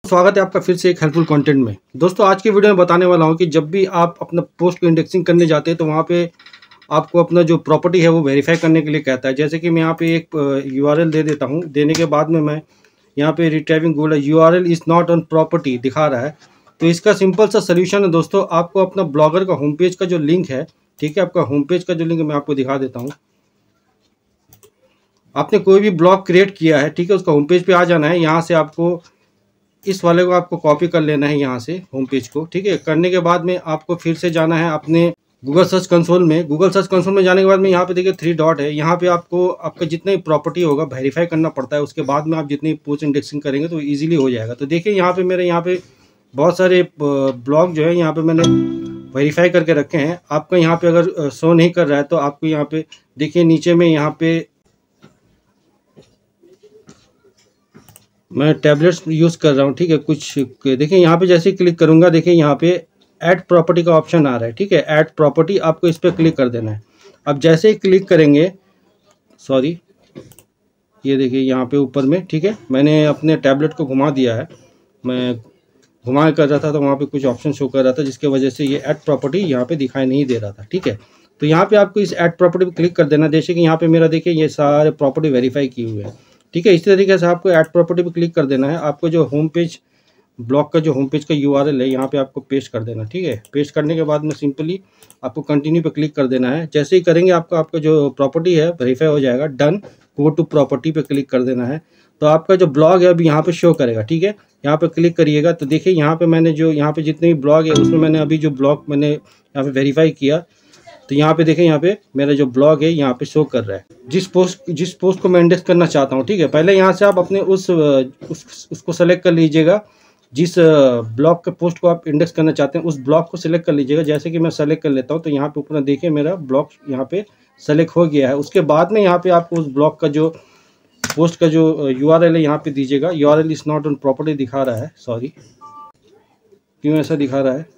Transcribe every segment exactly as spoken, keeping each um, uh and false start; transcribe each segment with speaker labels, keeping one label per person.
Speaker 1: स्वागत है आपका फिर से एक हेल्पफुल कंटेंट में। दोस्तों आज की वीडियो में बताने वाला हूं कि जब भी आप अपना पोस्ट को इंडेक्सिंग करने जाते हैं तो वहां पे आपको अपना जो प्रॉपर्टी है वो वेरीफाई करने के लिए कहता है। जैसे कि मैं यहाँ पे एक यूआरएल दे देता हूं, देने के बाद में मैं यहाँ पे retrieving Google URL is not on property दिखा रहा है। तो इसका सिंपल सा सोल्यूशन है दोस्तों, आपको अपना ब्लॉगर का होम पेज का जो लिंक है, ठीक है, आपका होम पेज का जो लिंक मैं आपको दिखा देता हूँ। आपने कोई भी ब्लॉग क्रिएट किया है, ठीक है, उसका होम पेज पे आ जाना है। यहाँ से आपको इस वाले को आपको कॉपी कर लेना है यहाँ से होम पेज को, ठीक है। करने के बाद में आपको फिर से जाना है अपने गूगल सर्च कंसोल में। गूगल सर्च कंसोल में जाने के बाद में यहाँ पे देखिए थ्री डॉट है, यहाँ पे आपको आपका जितने प्रॉपर्टी होगा वेरीफाई करना पड़ता है। उसके बाद में आप जितनी पोस्ट इंडेक्सिंग करेंगे तो इजीली हो जाएगा। तो देखिए यहाँ पे मेरे यहाँ पे बहुत सारे ब्लॉग जो है यहाँ पे मैंने वेरीफाई करके रखे हैं। आपका यहाँ पे अगर शो नहीं कर रहा है तो आपको यहाँ पे देखिए नीचे में यहाँ पे मैं टैबलेट्स यूज़ कर रहा हूँ, ठीक है। कुछ देखिए यहाँ पे जैसे क्लिक करूँगा, देखिए यहाँ पे ऐड प्रॉपर्टी का ऑप्शन आ रहा है, ठीक है। ऐड प्रॉपर्टी आपको इस पर क्लिक कर देना है। अब जैसे ही क्लिक करेंगे, सॉरी ये देखिए यहाँ पे ऊपर में, ठीक है, मैंने अपने टैबलेट को घुमा दिया है। मैं घुमा कर रहा था तो वहाँ पे कुछ ऑप्शन शो कर रहा था जिसकी वजह से ये ऐड प्रॉपर्टी यहाँ पे दिखाई नहीं दे रहा था, ठीक है। तो यहाँ पे आपको इस ऐड प्रॉपर्टी पर क्लिक कर देना। जैसे कि यहाँ पे मेरा देखिए ये सारे प्रॉपर्टी वेरीफाई किए हुए हैं, ठीक है। इसी तरीके से आपको ऐड प्रॉपर्टी पे क्लिक कर देना है। आपको जो होम पेज ब्लॉग का जो होम पेज का यूआरएल है यहाँ पे आपको पेस्ट कर देना, ठीक है। पेस्ट करने के बाद में सिंपली आपको कंटिन्यू पे क्लिक कर देना है। जैसे ही करेंगे आपका आपका जो प्रॉपर्टी है वेरीफाई हो जाएगा। डन, गो टू प्रॉपर्टी पे क्लिक कर देना है। तो आपका जो ब्लॉग है अभी यहाँ पे शो करेगा, ठीक है। यहाँ पे क्लिक करिएगा तो देखिए यहाँ पे मैंने जो यहाँ पे जितने भी ब्लॉग है उसमें मैंने अभी जो ब्लॉग मैंने यहाँ पे वेरीफाई किया तो यहाँ पे देखें, यहाँ पे मेरा जो ब्लॉग है यहाँ पे शो कर रहा है जिस पोस्ट जिस पोस्ट को मैं इंडेक्स करना चाहता हूँ, ठीक है। पहले यहाँ से आप अपने उस, उस उसको सेलेक्ट कर लीजिएगा जिस ब्लॉग के पोस्ट को आप इंडेक्स करना चाहते हैं, उस ब्लॉग को सिलेक्ट कर लीजिएगा। जैसे कि मैं सेलेक्ट कर लेता हूँ तो यहाँ पे ऊपर देखिए मेरा ब्लॉग यहाँ पे सेलेक्ट हो गया है। उसके बाद में यहाँ पे आपको उस ब्लॉग का जो पोस्ट का जो यूआरएल है यहाँ पे दीजिएगा। URL is not on property दिखा रहा है, सॉरी क्यों ऐसा दिखा रहा है।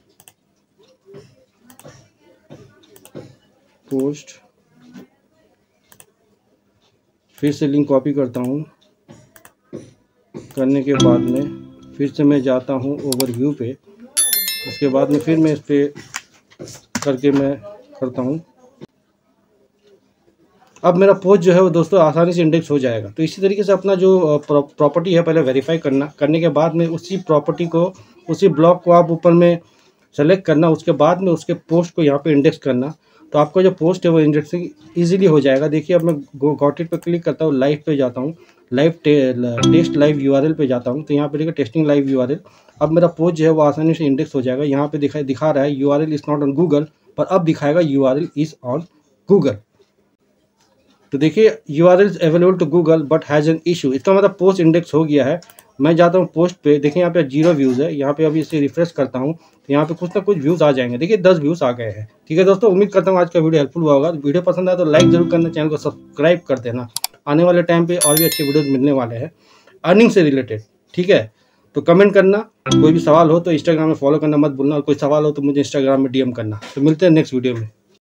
Speaker 1: पोस्ट फिर से लिंक कॉपी करता हूँ। करने के बाद में फिर से मैं जाता हूँ ओवरव्यू पे। उसके बाद में फिर मैं इस पे करके मैं करता हूँ। अब मेरा पोस्ट जो है वो दोस्तों आसानी से इंडेक्स हो जाएगा। तो इसी तरीके से अपना जो प्रॉपर्टी है पहले वेरीफाई करना, करने के बाद में उसी प्रॉपर्टी को उसी ब्लॉक को आप ऊपर में सेलेक्ट करना। उसके बाद में उसके पोस्ट को यहाँ पे इंडेक्स करना। तो आपका जो पोस्ट है वो इंडेक्सिंग इजीली हो जाएगा। देखिए अब मैं गॉट इट पे क्लिक करता हूँ, लाइव पे जाता हूँ, लाइव टे, टेस्ट लाइव यूआरएल पे जाता हूँ। तो यहाँ पे देखिए टेस्टिंग लाइव यूआरएल। अब मेरा पोस्ट जो है वो आसानी से इंडेक्स हो जाएगा। यहाँ पे दिखा दिखा रहा है URL is not on Google, पर अब दिखाएगा यूआरएल इज़ ऑन गूगल। तो देखिए URL is available to Google but has an issue. इसका मतलब पोस्ट इंडेक्स हो गया है। मैं जाता हूँ पोस्ट पे, देखिए यहाँ पे जीरो व्यूज़ है। यहाँ पे अभी इसे रिफ्रेश करता हूँ तो यहाँ पे कुछ ना कुछ व्यूज़ आ जाएंगे। देखिए दस व्यूज़ आ गए हैं, ठीक है दोस्तों। उम्मीद करता हूँ आज का वीडियो हेल्पफुल हुआ होगा। वीडियो पसंद आया तो लाइक जरूर करना, चैनल को सब्सक्राइब कर देना। आने वाले टाइम पे और भी अच्छे वीडियोज़ मिलने वाले हैं अर्निंग से रिलेटेड, ठीक है। तो कमेंट करना, कोई भी सवाल हो तो इंस्टाग्राम में फॉलो करना मत भूलना, और कोई सवाल हो तो मुझे इंस्टाग्राम में डीएम करना। तो मिलते हैं नेक्स्ट वीडियो में।